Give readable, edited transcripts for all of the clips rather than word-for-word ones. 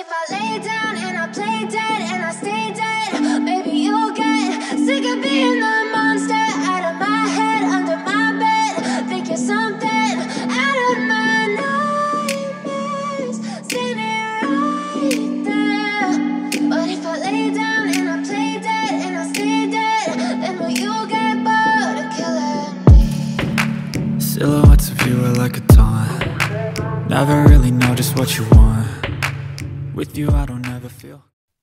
if I lay down and I play dead and I stay dead, maybe you'll get sick of being the monster out of my head, under my bed. Think you're something out of my nightmares, standing right there. But if I lay down and I play dead and I stay dead, then will you get bored of killing me? Silhouettes of you are like a taunt. Never really know just what you want. With you I don't ever feel.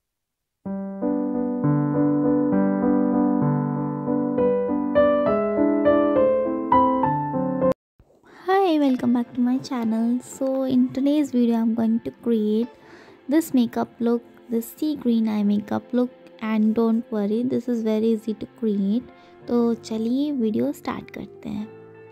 Hi, welcome back to my channel. So in today's video I'm going to create this makeup look, this sea green eye makeup look, and don't worry, this is very easy to create. तो चलिए video start करते हैं।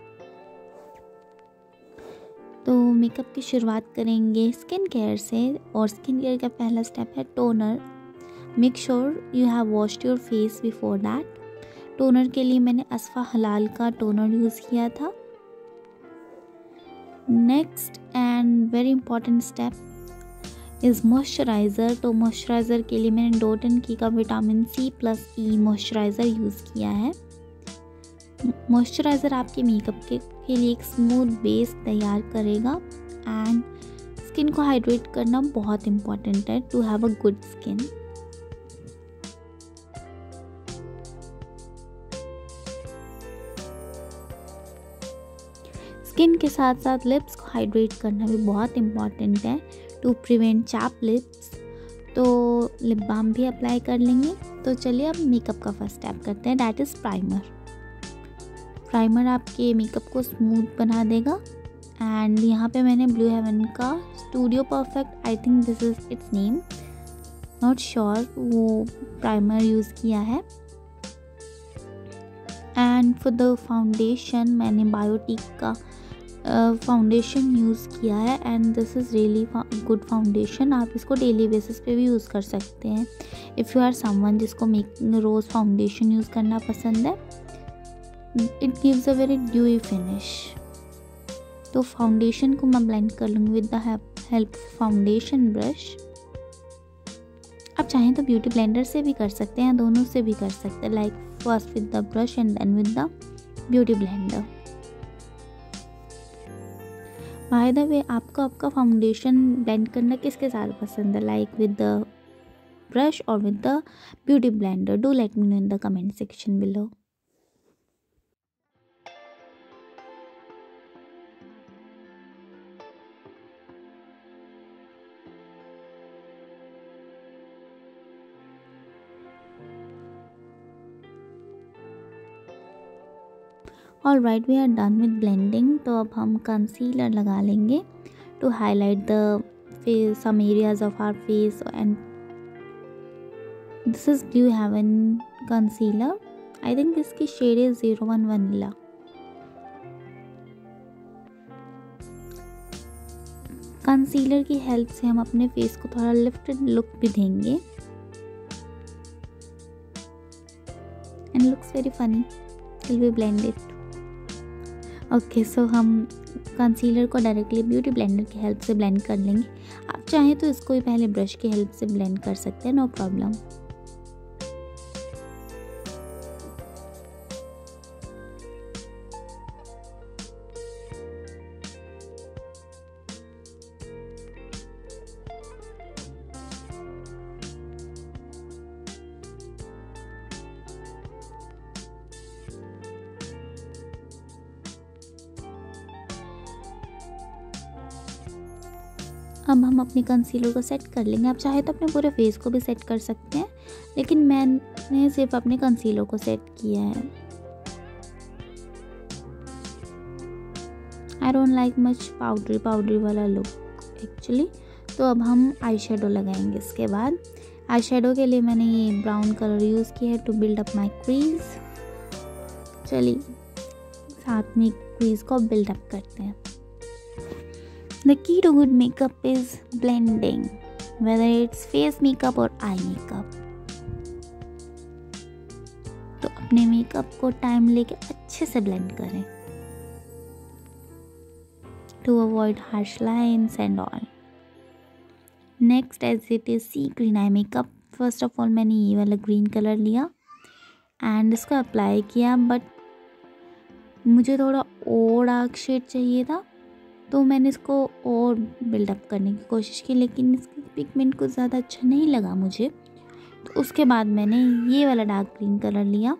तो makeup की शुरुआत करेंगे skin care से, और स्किन केयर का पहला स्टेप है toner. Make sure you have washed your face before that. Toner के लिए मैंने असफा हलाल का टोनर यूज़ किया था। Next and very important step is moisturiser. तो मॉइस्चराइज़र के लिए मैंने डॉट एंड की का विटामिन C+E मॉइस्चराइज़र यूज़ किया है। मॉइस्चराइज़र आपके मेकअप के लिए एक स्मूथ बेस तैयार करेगा, एंड स्किन को हाइड्रेट करना बहुत इम्पॉर्टेंट है to have a good skin. Skin के साथ साथ लिप्स को हाइड्रेट करना भी बहुत इम्पॉर्टेंट है टू प्रिवेंट चैप लिप्स। तो लिप बाम भी अप्लाई कर लेंगे। तो चलिए अब मेकअप का फर्स्ट स्टेप करते हैं, दैट इज़ प्राइमर। प्राइमर आपके मेकअप को स्मूथ बना देगा, एंड यहाँ पे मैंने ब्लू हेवन का Studio Perfect, I think this is its name, not sure, वो प्राइमर यूज़ किया है। एंड फॉर द फाउंडेशन मैंने बायोटिक का फाउंडेशन यूज़ किया है, and this is really good foundation. आप इसको डेली बेसिस पे भी यूज़ कर सकते हैं इफ़ यू आर समवन जिसको रोज़ फाउंडेशन यूज़ करना पसंद है। It gives a very dewy finish. तो फाउंडेशन को मैं ब्लेंड कर लूँगी with the help foundation brush. आप चाहें तो ब्यूटी ब्लेंडर से भी कर सकते हैं, दोनों से भी कर सकते हैं, like first with the brush and then with the beauty blender. By the way, आपको आपका फाउंडेशन ब्लेंड करना किसके साथ पसंद है, लाइक विद द ब्रश और with the beauty blender? Do let me know in the comment section below. All right, we are done with blending. तो अब हम कंसीलर लगा लेंगे to highlight the face, some areas of our face, and this is blue Heaven concealer. I think इसकी shade is 01 vanilla. Concealer की help से हम अपने फेस को थोड़ा लिफ्टेड लुक भी देंगे, and looks very funny till we blend it. Okay, so हम कंसीलर को डायरेक्टली ब्यूटी ब्लेंडर की हेल्प से ब्लेंड कर लेंगे। आप चाहें तो इसको भी पहले ब्रश की हेल्प से ब्लेंड कर सकते हैं, नो प्रॉब्लम। अब हम अपने कंसीलर को सेट कर लेंगे। आप चाहे तो अपने पूरे फेस को भी सेट कर सकते हैं, लेकिन मैंने सिर्फ अपने कंसीलर को सेट किया है। I don't like much powdery वाला लुक एक्चुअली। तो अब हम आई शेडो लगाएंगे। इसके बाद आई शेडो के लिए मैंने ये ब्राउन कलर यूज़ किया है to build up my crease. चलिए साथ में क्रीज को बिल्ड अप करते हैं। The key to good makeup is blending, whether it's face makeup or eye makeup. तो अपने मेकअप को टाइम लेके अच्छे से ब्लेंड करें to avoid harsh lines and all. Next as it is sea green eye makeup. First of all मैंने ये वाला ग्रीन कलर लिया एंड इसको अप्लाई किया, बट मुझे थोड़ा और डार्क शेड चाहिए था तो मैंने इसको और बिल्डअप करने की कोशिश की, लेकिन इसकी पिगमेंट कुछ ज़्यादा अच्छा नहीं लगा मुझे। तो उसके बाद मैंने ये वाला डार्क ग्रीन कलर लिया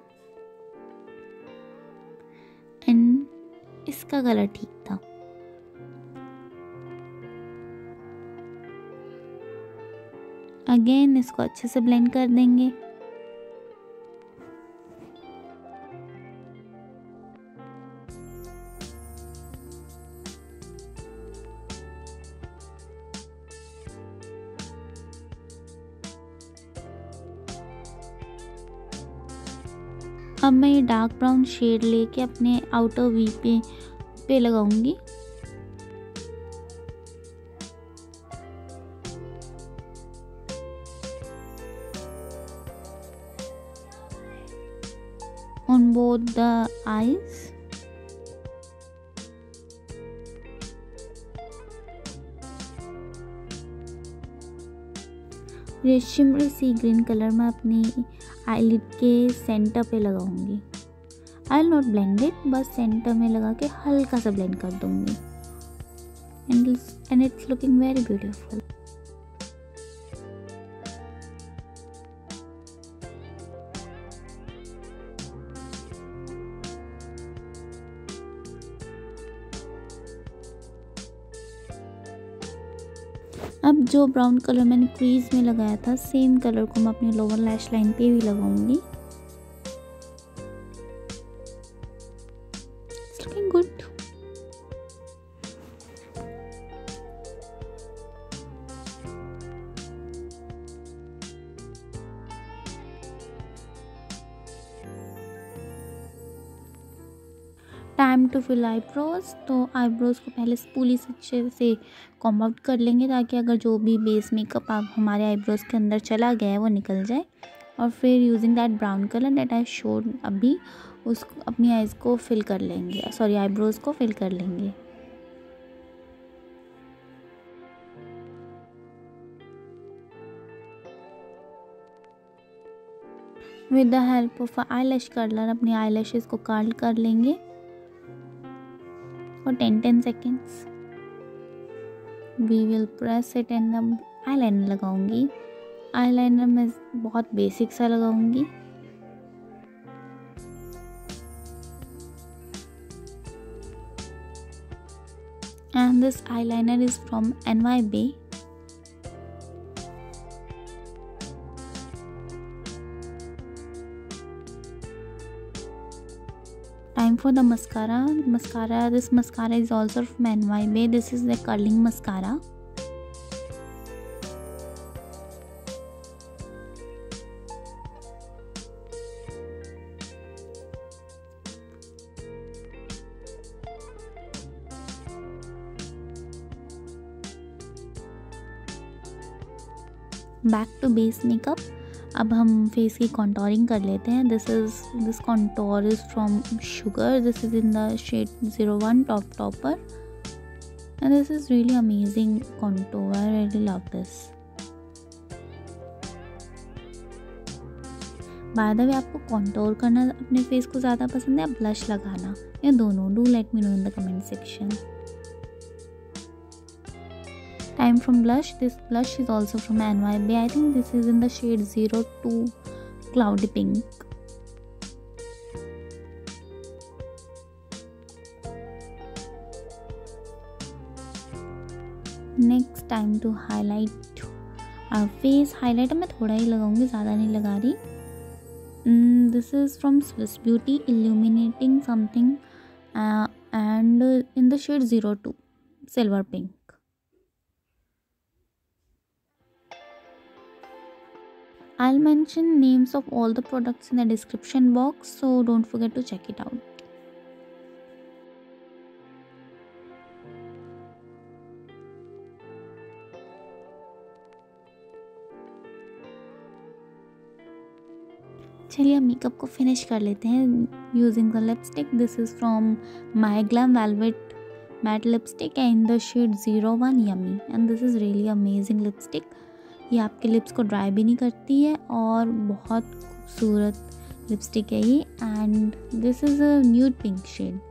एंड इसका कलर ठीक था। अगेन इसको अच्छे से ब्लेंड कर देंगे। अब मैं ये डार्क ब्राउन शेड लेके अपने आउटर वी पे लगाऊंगी। On both the eyes. ये शिमरी सी ग्रीन कलर मैं अपनी आईलिड के सेंटर पे लगाऊंगी। I will not blend it, बस सेंटर में लगा के हल्का सा ब्लेंड कर दूंगी and it's looking very beautiful. अब जो ब्राउन कलर मैंने क्रीज में लगाया था, सेम कलर को मैं अपनी लोअर लैश लाइन पे भी लगाऊंगी। It's looking good. Time to fill eyebrows. तो आईब्रोज को पहले स्पूली से अच्छे से कॉम्ब आउट कर लेंगे ताकि अगर जो भी बेस मेकअप आप हमारे आईब्रोज के अंदर चला गया है वो निकल जाए। और फिर using that brown colour that I showed अभी उसको अपनी आईज को फिल कर लेंगे, सॉरी आईब्रोज को फिल कर लेंगे। With the help of eye lash curler अपनी आई लैशेज को कर्ल कर लेंगे for 10 seconds. We will press it and eyeliner लगाऊंगी। eyeliner मैं बहुत बेसिक सा लगाऊंगी। And this eyeliner is from NYB. Time for the mascara. This mascara is also from NYB. This is the curling mascara. Back to base makeup. अब हम face की contouring कर लेते हैं। This contour is from Sugar. This is in the shade 01 top topper and this is really amazing contour. I really love this. By the way, आपको contour करना अपने face को ज़्यादा पसंद है या ब्लश लगाना, या दोनों? Do let me know in the comment section. Time from blush. This blush is also from NYB. I think this is in the shade 02 Cloudy Pink. Next, time to highlight our face. Highlighter मैं थोड़ा ही लगाऊंगी, ज़्यादा नहीं लगा रही। This is from Swiss Beauty, illuminating something and in the shade 02 Silver Pink. I'll mention names of all the products in the description box, so don't forget to check it out. चलिए अब makeup को finish कर लेते हैं using the lipstick. This is from My Glamm velvet matte lipstick है in the shade 01 yummy and this is really amazing lipstick. ये आपके lips को ड्राई भी नहीं करती है और बहुत खूबसूरत लिपस्टिक है ये। And this is a nude pink shade.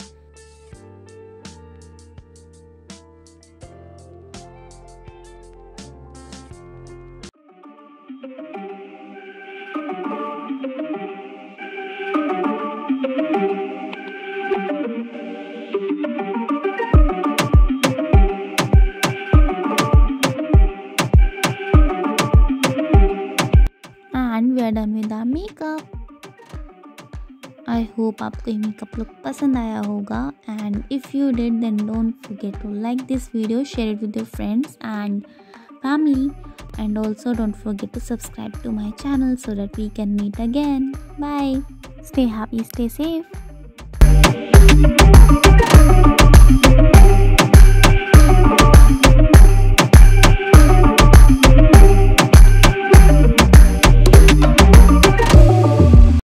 And we are done with our makeup. I hope आपको ये मेकअप लुक पसंद आया होगा and if you did then don't forget to like this video, share it with your friends and family, and also don't forget to subscribe to my channel so that we can meet again. Bye. Stay happy, stay safe.